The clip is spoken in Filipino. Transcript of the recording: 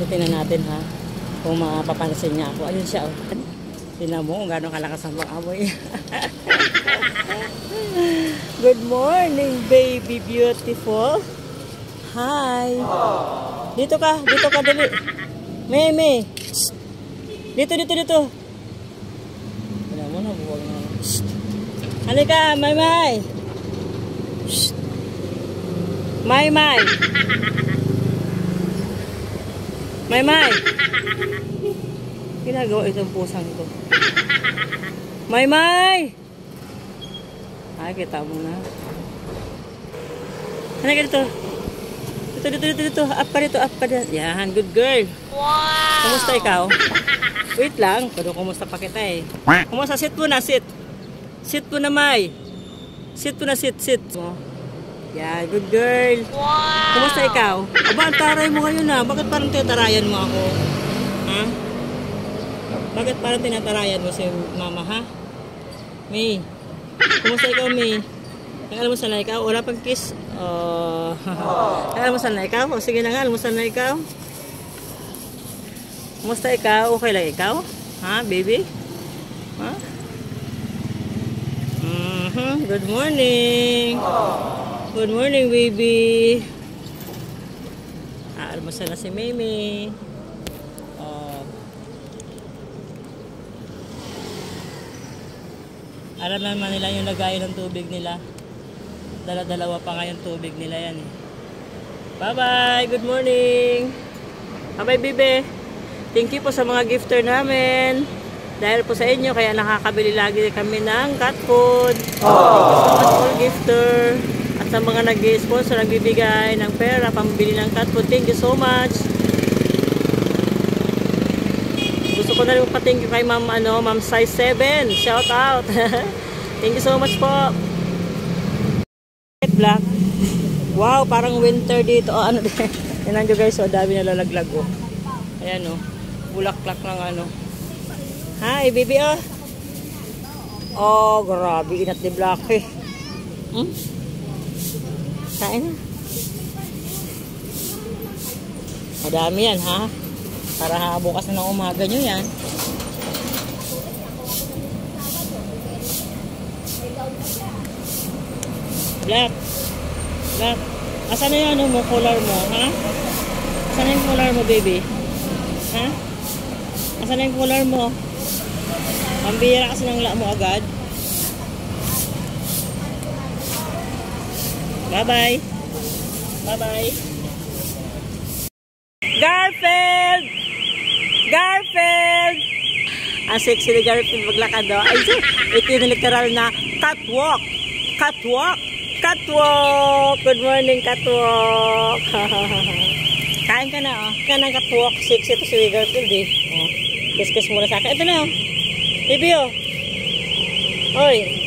So, tingnan natin ha. Kung mapapansin niya ako. Ayun siya oh. Tingnan mo kung gano'ng kalakas ang pang-amoy. Good morning, baby beautiful. Hi. Dito ka dali. Meme. Dito. Tingnan mo na, buwag na. Halika, Maymay. Maymay. Ginagawa itong pusang ko. Maymay. Ay, kita mo na. Halika dito. Dito. Up ka dito. Yan, good girl. Wow. Kumusta ikaw? Wait lang. Pero kumusta pa kita eh. Kumusta? Sit po na, sit. Sit po na, May. Sit po na, sit. Yan, good girl. Wow. Kumusta ikaw? Aba, ang taray mo ngayon ha. Bakit parang tinatarayan mo ako? Ha? Bakit parang tinatarayan mo si mama ha? May. Kumusta ikaw, May? Nag-almusal na ikaw? Wala pang kiss? Nag-almusal na ikaw? O sige na nga, almusal na ikaw. Kumusta ikaw? Okay lang ikaw? Ha, baby? Ha? Good morning. Good morning, baby. Almusal na si Mimi. Alam naman nila yung lagayan ng tubig nila. Dala-dalawa pa nga yung tubig nila yan eh. Bye-bye! Good morning! Bye-bye, bibe! Thank you po sa mga gifter namin. Dahil po sa inyo, kaya nakakabili lagi kami ng cat food. Thank you so much for gifter. At sa mga nag-sponsor, nagbibigay ng pera, pambili ng cat food. Thank you so much! Gusto ko na rin pa-thank you kay Ma'am Size 7. Shout out. Thank you so much po. Black. Wow, parang winter dito. Oh, ano din. Tingnan nyo guys, so dami na lalaglag oh. Ayan oh. Bulaklak ng ano. Hi, baby oh. Oh, grabe inat ni Black eh. Kain na. Madami yan ha. Para bukas na ng umaga nyo yan. Black. Asan na yung ano mo, collar mo, ha? Asan na yung collar mo, baby? Ha? Asan na yung collar mo? Pambira kasi ng la mo agad. Bye-bye. Garfield! Ang sexy ni Garfield maglakad daw. Ay, ito yung literal na catwalk. Good morning, catwalk. Kain ka na, oh. Kain ng catwalk. Sexy ito si Garfield, eh. Oh. Kiss muna sa akin. Ito na, oh. Baby, oh. Oy.